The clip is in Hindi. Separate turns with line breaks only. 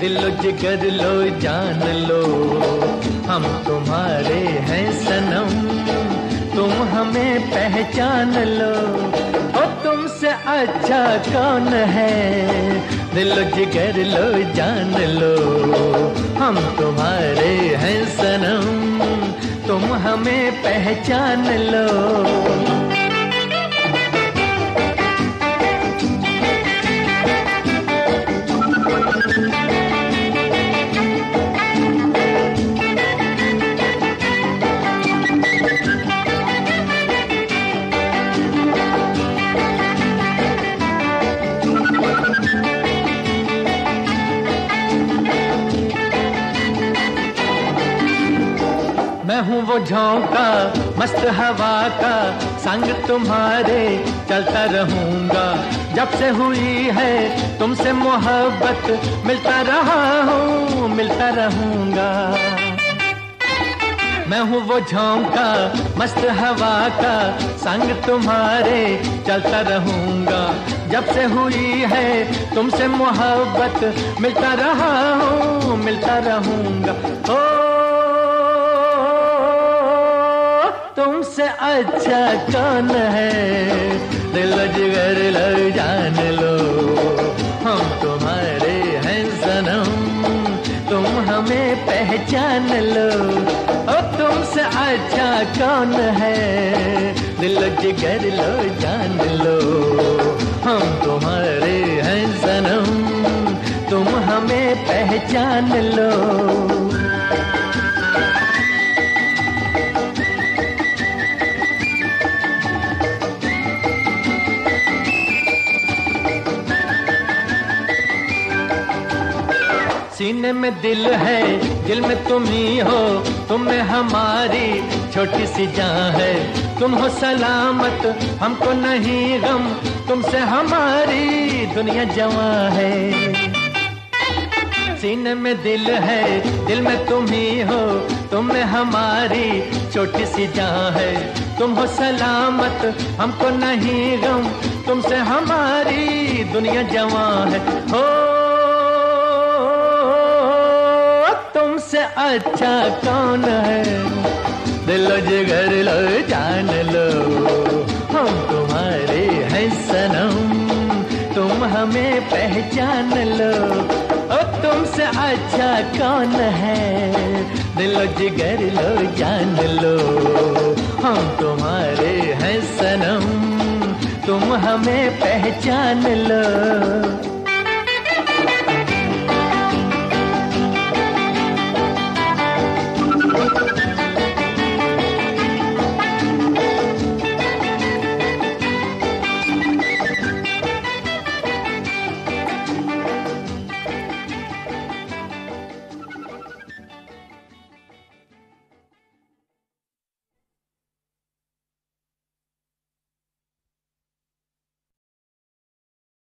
दिलो जिगर लो जान लो, हम तुम्हारे हैं सनम, तुम हमें पहचान लो। ओ तुमसे अच्छा कौन है, दिलो जिगर लो जान लो, हम तुम्हारे हैं सनम, तुम हमें पहचान लो। मैं हूँ वो झोंका मस्त हवा का, संग तुम्हारे चलता रहूंगा। जब से हुई है तुमसे मोहब्बत, मिलता रहा हूँ मिलता रहूंगा। मैं हूँ वो झोंका मस्त हवा का, संग तुम्हारे चलता रहूंगा। जब से हुई है तुमसे मोहब्बत, मिलता रहा हूँ मिलता रहूंगा। ओ तुमसे अच्छा कौन है, दिल जिगर लो जान लो, हम तुम्हारे हैं सनम, तुम हमें पहचान लो। ओ तुमसे अच्छा कौन है, दिल जिगर लो जान लो, हम तुम्हारे हैं सनम, तुम हमें पहचान लो। सीने में दिल है, दिल में तुम ही हो, तुम में हमारी छोटी सी जान है। तुम हो सलामत हमको नहीं गम, तुमसे हमारी दुनिया जवां है। सीने में दिल है, दिल में तुम ही हो, तुम में हमारी छोटी सी जान है। तुम हो सलामत हमको नहीं गम, तुमसे हमारी दुनिया जवां है। हो तुमसे अच्छा कौन है, दिलो जिगर लो जान लो, हम तुम्हारे हैं सनम, तुम हमें पहचान लो। ओ तुमसे अच्छा कौन है, दिलो जिगर लो जान लो, हम तुम्हारे हैं सनम, तुम हमें पहचान लो।